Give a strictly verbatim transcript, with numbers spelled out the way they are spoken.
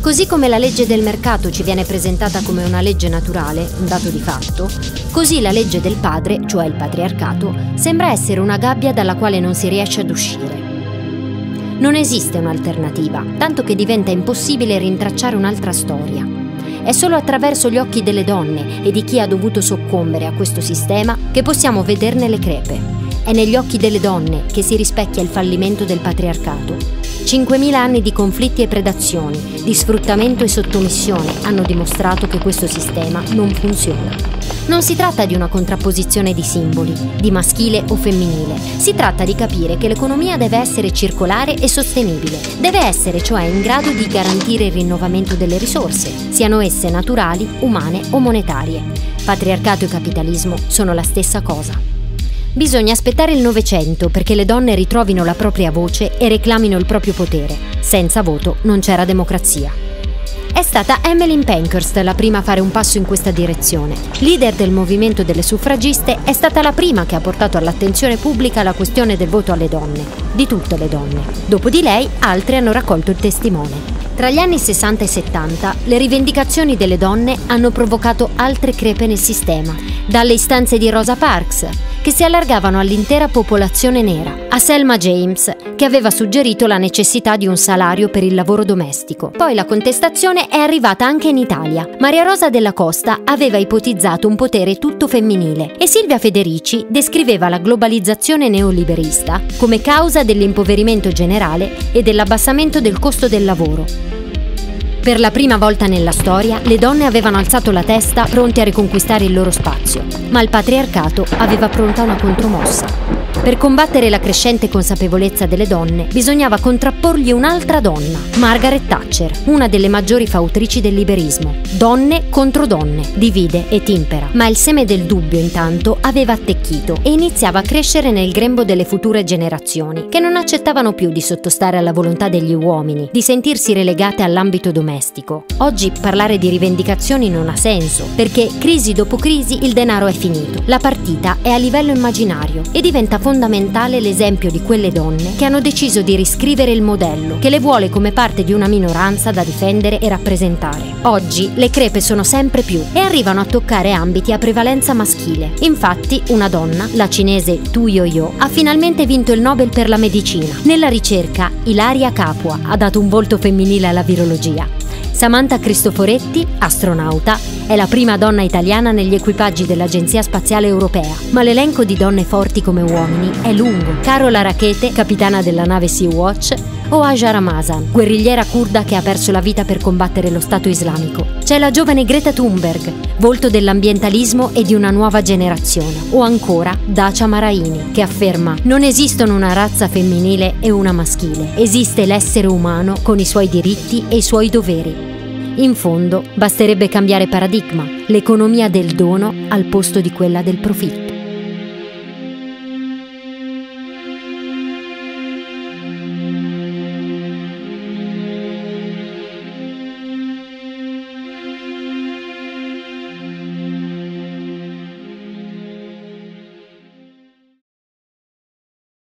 Così come la legge del mercato ci viene presentata come una legge naturale, un dato di fatto, così la legge del padre, cioè il patriarcato, sembra essere una gabbia dalla quale non si riesce ad uscire. Non esiste un'alternativa, tanto che diventa impossibile rintracciare un'altra storia. È solo attraverso gli occhi delle donne e di chi ha dovuto soccombere a questo sistema che possiamo vederne le crepe. È negli occhi delle donne che si rispecchia il fallimento del patriarcato. cinquemila anni di conflitti e predazioni, di sfruttamento e sottomissione hanno dimostrato che questo sistema non funziona. Non si tratta di una contrapposizione di simboli, di maschile o femminile. Si tratta di capire che l'economia deve essere circolare e sostenibile. Deve essere cioè in grado di garantire il rinnovamento delle risorse, siano esse naturali, umane o monetarie. Patriarcato e capitalismo sono la stessa cosa. Bisogna aspettare il Novecento perché le donne ritrovino la propria voce e reclamino il proprio potere. Senza voto non c'era democrazia. È stata Emmeline Pankhurst la prima a fare un passo in questa direzione. Leader del movimento delle suffragiste, è stata la prima che ha portato all'attenzione pubblica la questione del voto alle donne, di tutte le donne. Dopo di lei, altri hanno raccolto il testimone. Tra gli anni sessanta e settanta, le rivendicazioni delle donne hanno provocato altre crepe nel sistema, dalle istanze di Rosa Parks, che si allargavano all'intera popolazione nera, a Selma James, che aveva suggerito la necessità di un salario per il lavoro domestico. Poi la contestazione è arrivata anche in Italia. Maria Rosa Della Costa aveva ipotizzato un potere tutto femminile e Silvia Federici descriveva la globalizzazione neoliberista come causa dell'impoverimento generale e dell'abbassamento del costo del lavoro. Per la prima volta nella storia, le donne avevano alzato la testa pronte a riconquistare il loro spazio, ma il patriarcato aveva pronta una contromossa. Per combattere la crescente consapevolezza delle donne, bisognava contrapporgli un'altra donna, Margaret Thatcher, una delle maggiori fautrici del liberismo. Donne contro donne, divide e timpera. Ma il seme del dubbio, intanto, aveva attecchito e iniziava a crescere nel grembo delle future generazioni, che non accettavano più di sottostare alla volontà degli uomini, di sentirsi relegate all'ambito domestico. Oggi parlare di rivendicazioni non ha senso, perché crisi dopo crisi il denaro è finito. La partita è a livello immaginario e diventa fondamentale l'esempio di quelle donne che hanno deciso di riscrivere il modello, che le vuole come parte di una minoranza da difendere e rappresentare. Oggi le crepe sono sempre più e arrivano a toccare ambiti a prevalenza maschile. Infatti, una donna, la cinese Tu Youyou, ha finalmente vinto il Nobel per la medicina. Nella ricerca, Ilaria Capua ha dato un volto femminile alla virologia. Samantha Cristoforetti, astronauta, è la prima donna italiana negli equipaggi dell'Agenzia Spaziale Europea, ma l'elenco di donne forti come uomini è lungo. Carola Rackete, capitana della nave Sea-Watch, o Aja Ramazan, guerrigliera curda che ha perso la vita per combattere lo Stato islamico. C'è la giovane Greta Thunberg, volto dell'ambientalismo e di una nuova generazione. O ancora Dacia Maraini, che afferma: non esistono una razza femminile e una maschile, esiste l'essere umano con i suoi diritti e i suoi doveri. In fondo, basterebbe cambiare paradigma, l'economia del dono al posto di quella del profitto.